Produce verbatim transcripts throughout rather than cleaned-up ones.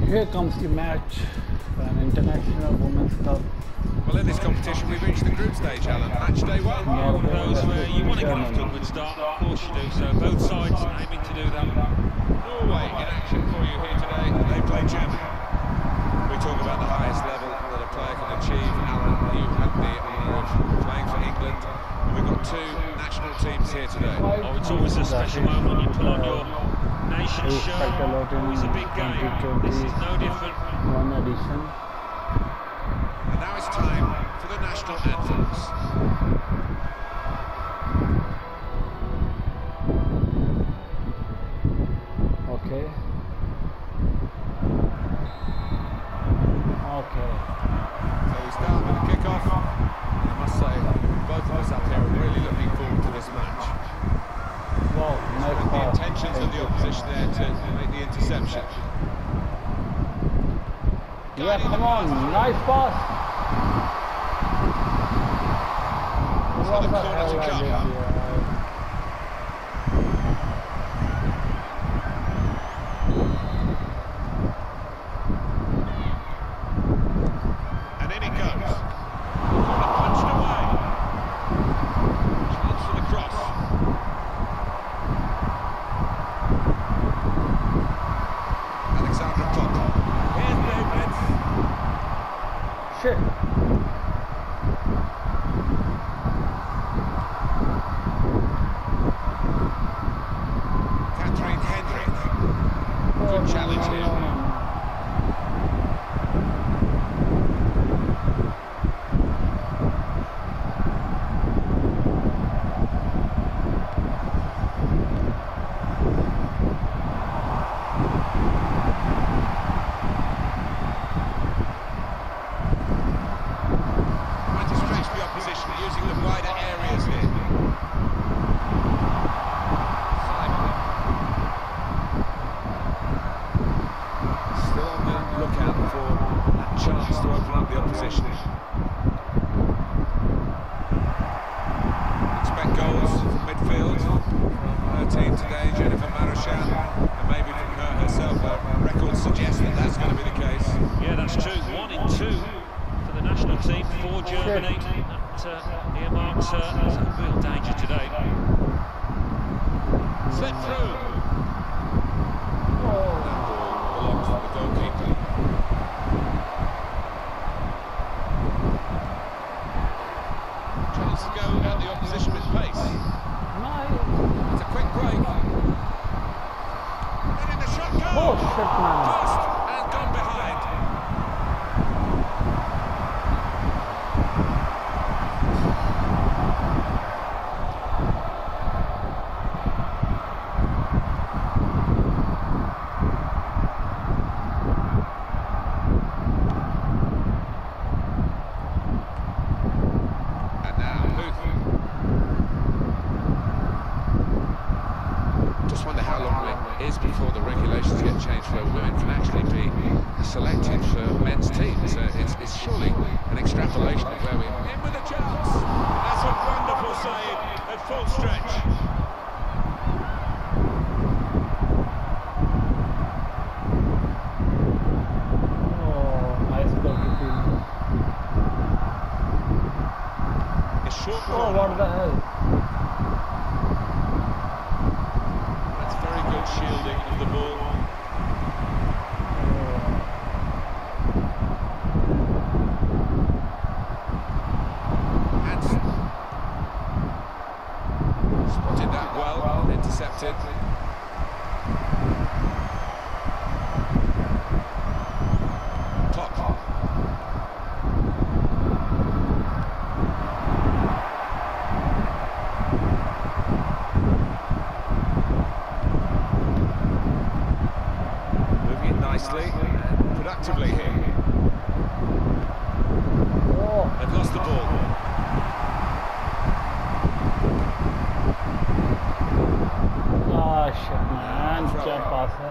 Here comes the match, an international women's cup. Well, in this competition, we've reached the group stage, Alan. Match day one. Norway Those where you want to get off to a Germany. good start, of course you do. So both sides aiming to do that. Norway in action for you here today. They play Germany. We talk about the highest level that a player can achieve. Alan, you had the honour of playing for England. And we've got two national teams here today. Oh, it's always a special moment when you pull on your nation's It's shirt. quite a lot in Always a big game. This is no different. One edition. And now it's time for the national anthems. Okay. Okay. So we start with the kick-off. And I must say, both of us up here are really looking forward to this match. Wow, nice The pass. intentions of the opposition there to make the interception. Yeah, come on, nice pass. What the the corner hell to I come. did here? And in it goes. Corner punched away. Chance for the cross. Alexandra Popp. Here's David. Shit. Catherine Hendrick. Oh, Good challenge no, here. no, no, no. Trying to stretch the opposition using the wider areas here. Simon. Still on the lookout for that chance to open up the opposition. Expect goals from midfield from her team today, Jennifer Marochan, and maybe from her herself. Her records suggest that that's going to be the case. Yeah, that's true. One in two for the national team for Germany. That uh, earmarks her as a real danger today. Slip through. That ball belongs to the goalkeeper. Chance to go at the opposition with pace. Nice. It's a quick break. And in the shot goes. Oh, shit, man. First and gone behind. And now Booth. Just wonder how long it is before the regulations get changed where women can actually be selected for men's teams. Uh, it's, it's surely an extrapolation of where we are. In with a chance. That's a wonderful save at full stretch. Oh, nice goalkeeping. A short Oh, corner. what the hell? That's very good shielding of the ball. Hansen. Spotted that well, intercepted. Top. Moving it nicely and productively here. Oh, They've lost the ball. ah, shit, man. क्या पास है?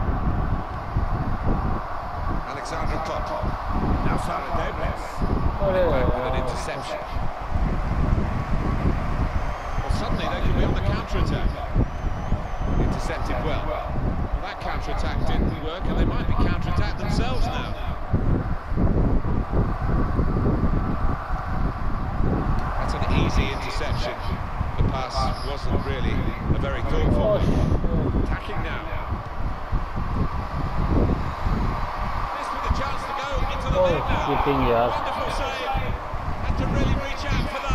Alexandra Popp. Now Sarah Davis. Oh it back with an interception. Well, suddenly they could be on the counter-attack. Intercepted well. Well, that counter-attack didn't work, and they might be counter-attacked themselves now. That's an easy interception. The pass wasn't really a very thoughtful one. Attacking now. This with a chance to go into the lead now. Wonderful save. Had to really reach out for that.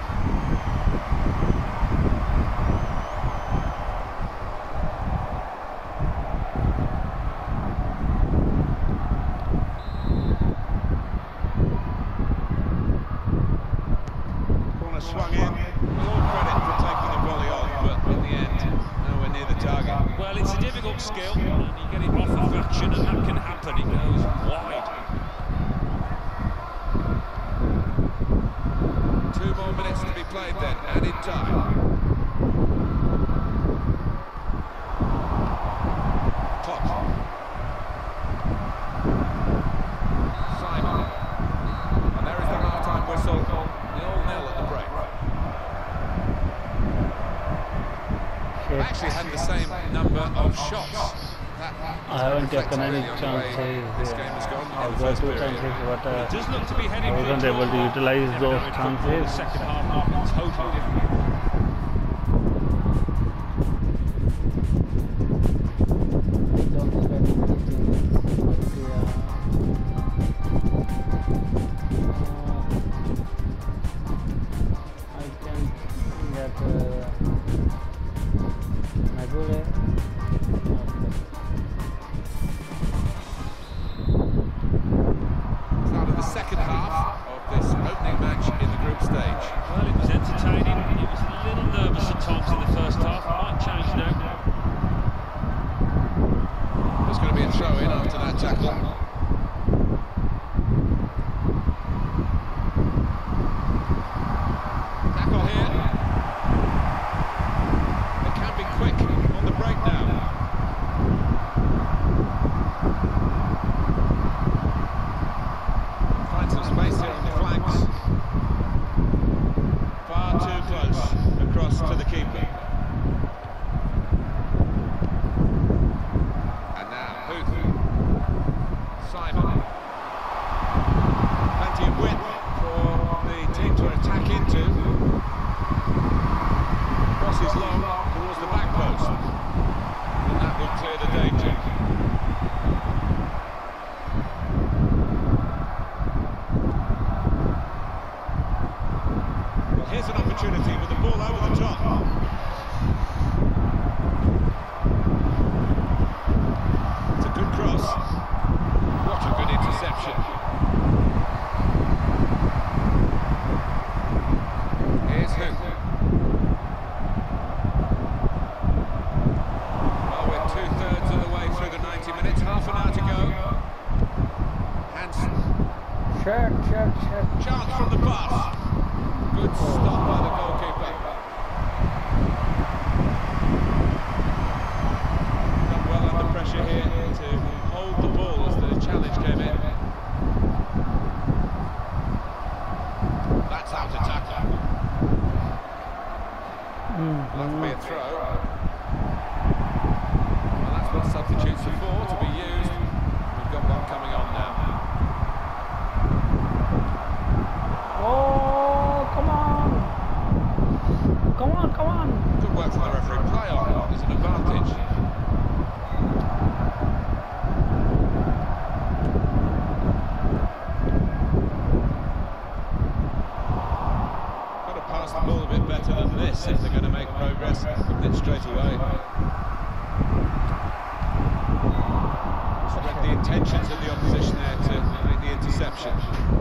Swung in. All credit for taking the volley on, but in the end, nowhere near the target. Well, it's a difficult skill, and you get it off of fraction, and that can happen. It goes wide. Two more minutes to be played then, added time. Clock. Simon. And there is the half-time whistle. nil nil at the break. Actually had the same number of shots. That I haven't taken any reflects really on the way chances. This game has gone in I've the got first two period. chances, but uh, It does look to be heading I for a wasn't able to draw. utilize Never those know, in football, chances. The second half might be totally different. I can get uh, Nagore. Start of the second half of this opening match in the group stage. Well, it was entertaining. It was a little nervous at times in the first half. Might change now. There's going to be a throw in after that tackle. Tackle here. They can be quick on the break now. Find some space here on the flanks. Far too close across to the keeper. And now Booth. Simon. Plenty of width for the team to attack into. Crosses long towards the back post. And that will clear the danger. Well, here's an opportunity with the ball over the top. It's a good cross. What a good interception. Here's who? Well, we're two-thirds of the way through the ninety minutes, half an hour to go. Hansen. Shot, shot, shot. Chance from the pass. Good stop by the goalkeeper. Done well under pressure here to hold the ball as the challenge came in. That's how to tackle. Will have to be a throw. Well, that's what substitutes are for, to be used. We've got one coming on now. Oh, come on! Come on, come on! Good work from the referee. Play on. There's an advantage. Got to pass the ball a bit better than this if they're going to make progress from it straight away. Just read the intentions of the opposition there to make the interception.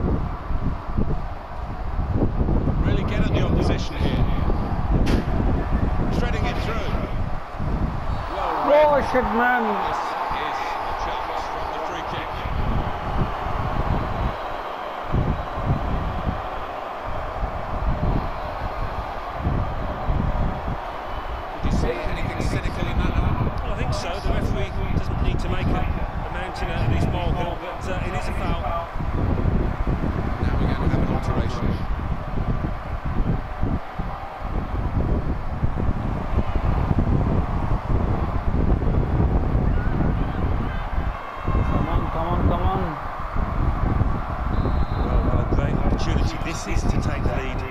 Really get at the opposition here. Threading it through. Well read. Oh, shit, man! This is a chance from the free kick. Did you see anything cynical in that? Well, I think so. The referee doesn't need to make a, a mountain out of this molehill, but uh, it is a foul. Now we're going to have an opportunity this is to take the lead.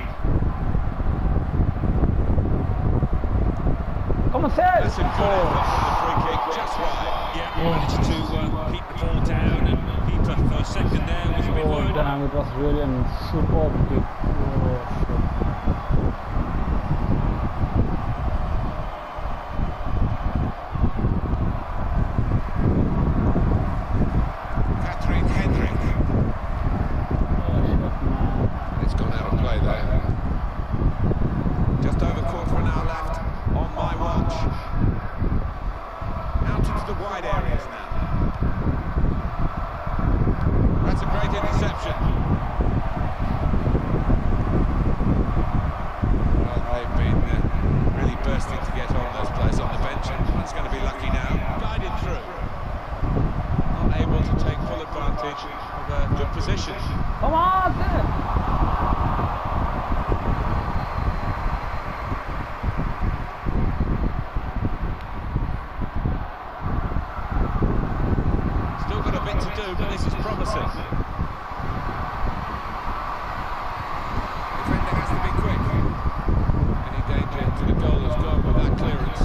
Come on, That's a Seth! good effort from the free kick, just right. Yeah, he managed to uh, keep the ball down, and keeper for a second there was a bit Oh worried. damn, it was really a superb kick. Oh shit. Catherine Hendrick. Oh shit, man. It's gone out of play there. Just over quarter of an hour left on my watch. Out into the wide areas now. That's a great interception. Well, they've been uh, really bursting to get on those players on the bench, and that's going to be lucky now. Guided through. Not able to take full advantage of a good position. Come on, Seth! Still got a bit to do, but this is promising. Defending has to be quick. Any danger to the goal has gone with that clearance.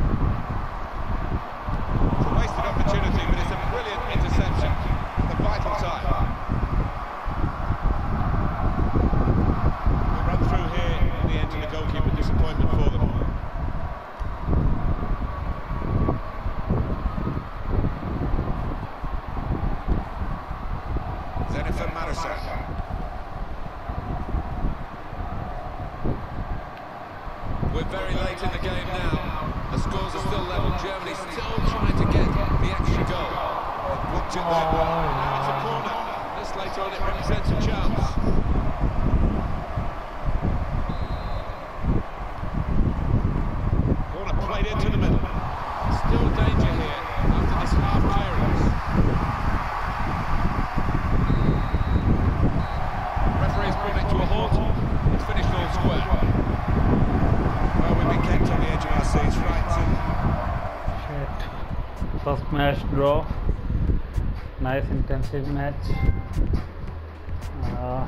It's a wasted opportunity, but it's a brilliant interception at the vital time. We run through here in the end to the goalkeeper. Disappointment for them. Jennifer Madison. We're very late in the game now. The scores are still level. Germany still trying to get the extra goal. Blocked it there. Now it's a corner. This later on it represents a chance. Corner played into the middle. Still danger here after this half clearance. Referee's brought it to a halt. It's finished all square. Well, we've been kept on the edge of our seats, right? Shit. First match draw. Nice intensive match. Uh,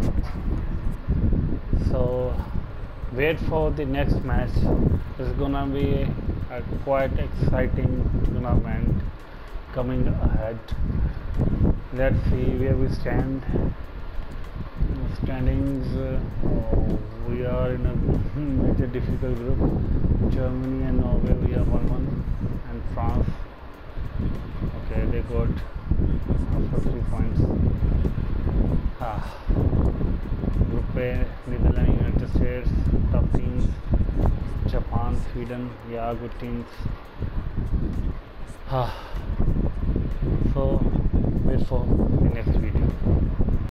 so wait for the next match. It's gonna be a quite exciting tournament coming ahead. Let's see where we stand. Standings, uh, oh, we are in a major difficult group. Germany and Norway, we are one one, and France. Okay, they got after three points. Ah. Group A, Netherlands, United States, top teams. Japan, Sweden, yeah, good teams. Ah. So wait for the next video.